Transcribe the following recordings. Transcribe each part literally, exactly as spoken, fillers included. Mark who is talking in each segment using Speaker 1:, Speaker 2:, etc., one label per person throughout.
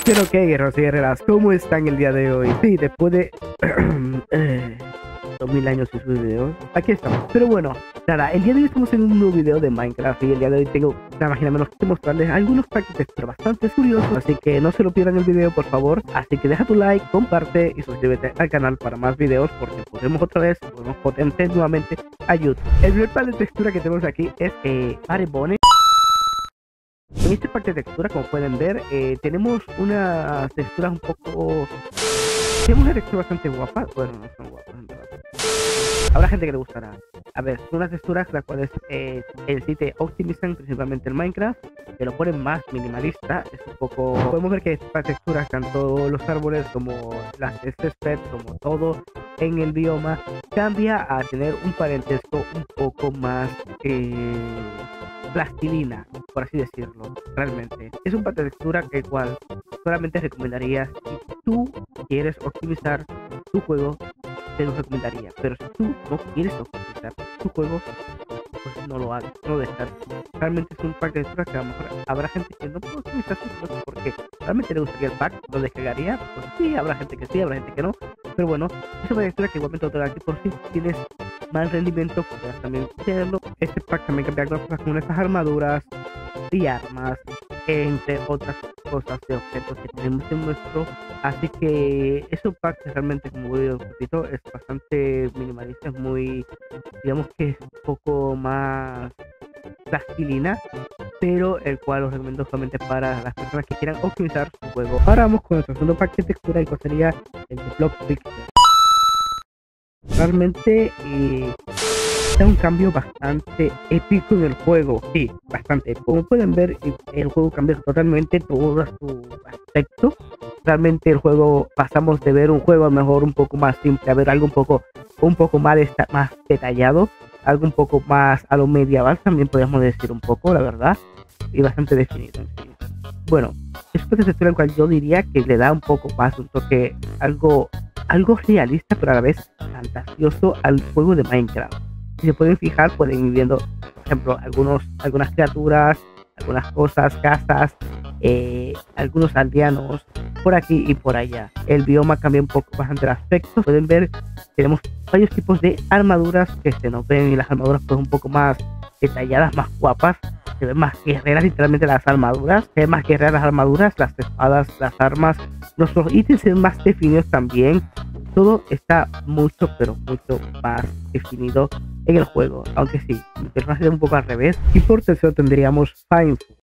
Speaker 1: Pero qué, guerreros y guerreras, ¿cómo están el día de hoy? Sí, después de eh, dos mil años sin subir videos, aquí estamos. Pero bueno, nada, el día de hoy estamos en un nuevo video de Minecraft y el día de hoy tengo nada más y nada menos que mostrarles algunos paquetes pero bastante curiosos, así que no se lo pierdan el video, por favor. Así que deja tu like, comparte y suscríbete al canal para más videos, porque podemos otra vez, podemos potente nuevamente a YouTube. El primer pack de textura que tenemos aquí es eh, Barebone. En este pack de textura, como pueden ver, eh, tenemos unas texturas un poco... Tenemos una textura bastante guapa. Bueno, no son guapas. Habrá gente que le gustará. A ver, son unas texturas las cuales eh, en sí te optimizan principalmente el Minecraft, que lo ponen más minimalista. Es un poco... Podemos ver que estas texturas, tanto los árboles como las césped, como todo en el bioma, cambia a tener un parentesco un poco más... Eh, plastilina, por así decirlo. Realmente es un pack de textura que cual solamente recomendaría si tú quieres optimizar tu juego, te lo recomendaría, pero si tú no quieres optimizar tu juego, pues no lo hagas, no lo descartes. Realmente es un pack de textura que a lo mejor habrá gente que no puede optimizar su juego porque realmente le gustaría el pack, lo descargaría, pues sí, habrá gente que sí, habrá gente que no, pero bueno, es una pack de textura que igualmente otra aquí por si tienes mal rendimiento, podrás también hacerlo. Este pack también cambia algunas cosas como estas armaduras y armas, entre otras cosas de objetos que tenemos en nuestro. Así que es un pack que realmente, como voy a repito, es bastante minimalista, es muy, digamos que es un poco más plastilina, pero el cual os recomiendo solamente para las personas que quieran optimizar su juego. Ahora vamos con nuestro segundo pack de textura, y sería el de Block Pixel. Realmente eh, da un cambio bastante épico en el juego, sí, bastante épico. Como pueden ver, el juego cambia totalmente todo su aspecto. Realmente el juego, pasamos de ver un juego a lo mejor un poco más simple a ver algo un poco un poco más, de, más detallado, algo un poco más a lo medieval, también podríamos decir un poco, la verdad, y bastante definido. Sí. Bueno, es un textura el cual yo diría que le da un poco más un toque, algo algo realista pero a la vez fantasioso al juego de Minecraft. Si se pueden fijar, pueden ir viendo, por ejemplo, algunos algunas criaturas, algunas cosas, casas, eh, algunos aldeanos por aquí y por allá. El bioma cambia un poco bastante el aspecto. Pueden ver, tenemos varios tipos de armaduras que se nos ven, y las armaduras pues un poco más detalladas, más guapas. Se ven más guerreras literalmente las armaduras, se ven más guerreras las armaduras, las espadas, las armas, nuestros ítems se ven más definidos también. Todo está mucho pero mucho más definido en el juego, aunque sí, el personaje es un poco al revés. Y por tercero tendríamos Pineful.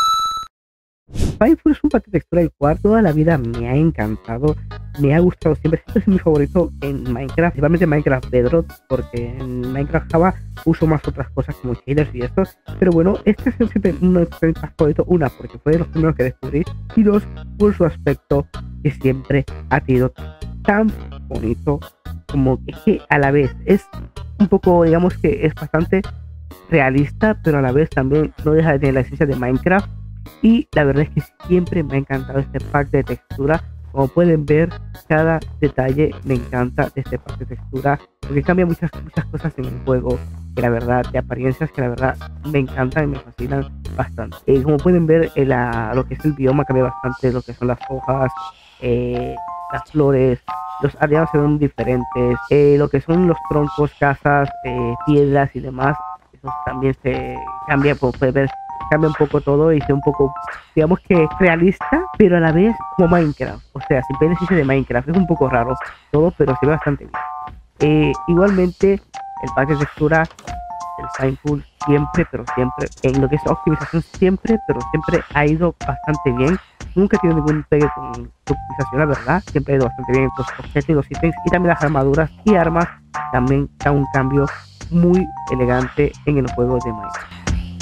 Speaker 1: Pineful es un pack de textura el cual toda la vida me ha encantado, me ha gustado siempre. Este es mi favorito en Minecraft, principalmente en Minecraft Bedrock, porque en Minecraft Java uso más otras cosas como shaders y esto, pero bueno, este es siempre uno de mis favoritos. Una, porque fue de los primeros que descubrí, y dos, por su aspecto que siempre ha sido tan bonito, como que, que a la vez es un poco, digamos que es bastante realista, pero a la vez también no deja de tener la esencia de Minecraft. Y la verdad es que siempre me ha encantado este pack de textura. Como pueden ver, cada detalle me encanta de este pack de textura, porque cambia muchas muchas cosas en el juego, que la verdad, de apariencias que la verdad me encantan y me fascinan bastante. Eh, como pueden ver, eh, la, lo que es el bioma cambia bastante, lo que son las hojas, eh, las flores, los aldeanos se ven diferentes, eh, lo que son los troncos, casas, eh, piedras y demás, eso también se cambia. Como pueden ver, cambia un poco todo y se un poco, digamos que realista, pero a la vez como Minecraft. O sea, sin beneficio de Minecraft, es un poco raro todo, pero se ve bastante bien. Eh, igualmente, el pack de textura, el Pineful, siempre, pero siempre, en lo que es optimización, siempre, pero siempre ha ido bastante bien. Nunca he tenido ningún pegue con su optimización, la verdad. Siempre ha ido bastante bien los objetos y los ítems, y también las armaduras y armas también da un cambio muy elegante en el juego de Minecraft.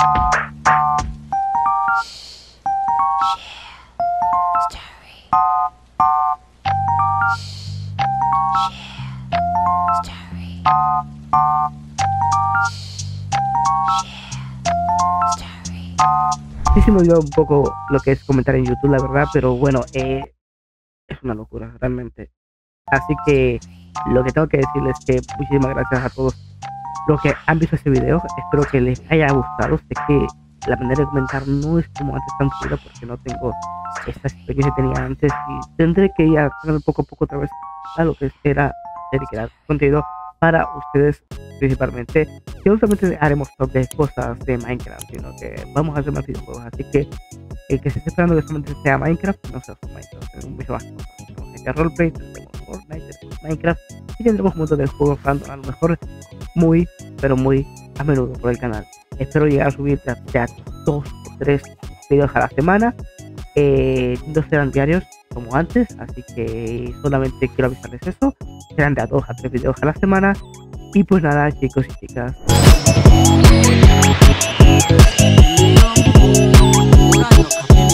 Speaker 1: Sí, se me olvidó un poco lo que es comentar en YouTube, la verdad, pero bueno, eh, es una locura, realmente. Así que lo que tengo que decirles es que muchísimas gracias a todos los que han visto este video. Espero que les haya gustado. Sé que la manera de comentar no es como antes tan fluida porque no tengo esta experiencia que tenía antes y tendré que ir adaptando poco a poco otra vez a lo que era hacer y crear contenido para ustedes principalmente. Que no solamente haremos top de cosas de Minecraft, sino que vamos a hacer más videojuegos, así que el que se esté esperando que solamente sea Minecraft, no sea Minecraft, tenemos mucho más cosas. Tenemos G T A Roleplay, tenemos Fortnite, tenemos Minecraft y tendremos un montón de juegos random, a lo mejor muy, pero muy a menudo por el canal. Espero llegar a subir ya, ya dos o tres videos a la semana, eh, no serán diarios como antes, así que solamente quiero avisarles eso, serán de a dos a tres videos a la semana. Y pues nada, chicos y chicas,
Speaker 2: Jurando,